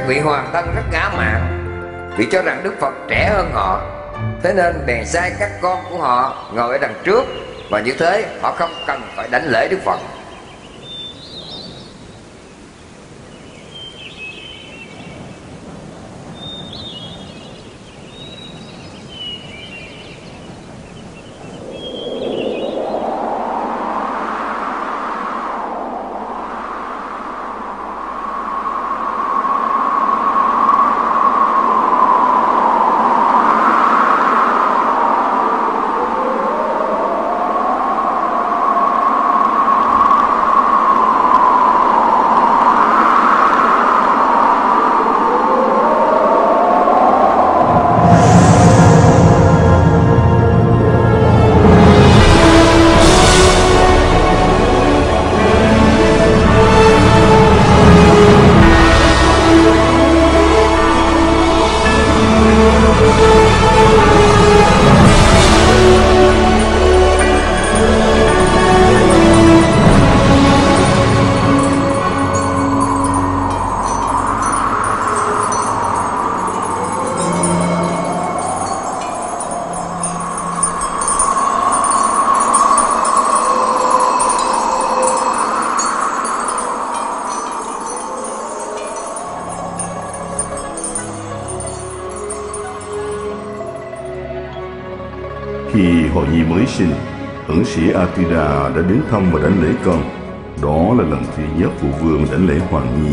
vị hoàng thân rất ngã mạn, vì cho rằng Đức Phật trẻ hơn họ, thế nên bèn sai các con của họ ngồi ở đằng trước, và như thế họ không cần phải đảnh lễ Đức Phật. Khi Hồ Nhi mới sinh, ẩn sĩ Atira đã đến thăm và đảnh lễ con. Đó là lần thứ nhất phụ vương đảnh lễ Hoàng Nhi.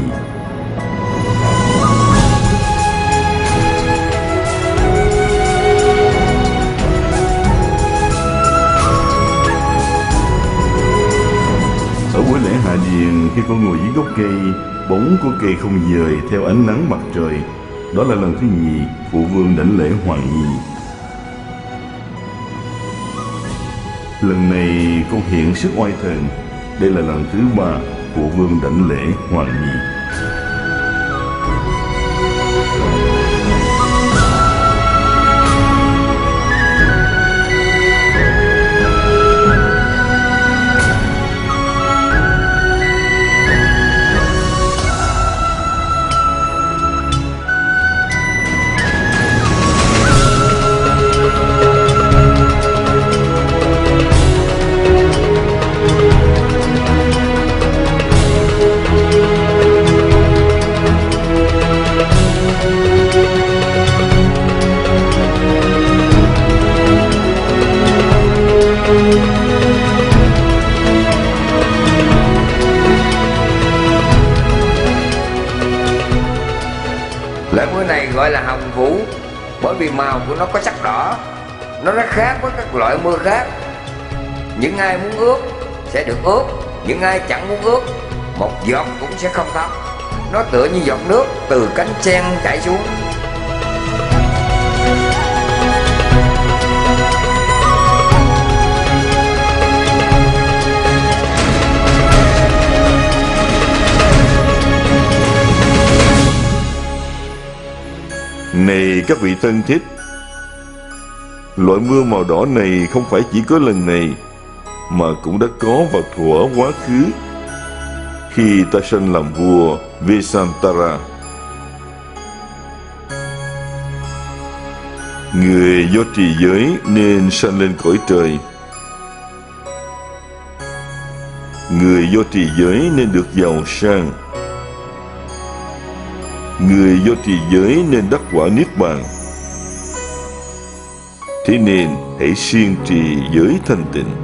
Ở buổi lễ hạ điền, khi con ngồi dưới gốc cây, bóng của cây không dời theo ánh nắng mặt trời. Đó là lần thứ nhì phụ vương đảnh lễ Hoàng Nhi. Lần này con hiện sức oai thần. Đây là lần thứ ba phụ vương đảnh lễ Hoàng Nhi. Loại mưa này gọi là hồng vũ, bởi vì màu của nó có sắc đỏ. Nó rất khác với các loại mưa khác. Những ai muốn ướt sẽ được ướt, những ai chẳng muốn ướt, một giọt cũng sẽ không thấm. Nó tựa như giọt nước từ cánh sen chảy xuống. Này các vị thân thích, loại mưa màu đỏ này không phải chỉ có lần này, mà cũng đã có vào thuở quá khứ, khi ta sanh làm vua Vesantara. Người do trì giới nên sanh lên cõi trời. Người do trì giới nên được giàu sang. Người do trì giới nên đắc quả niết bàn. Thế nên hãy siêng trì giới thanh tịnh.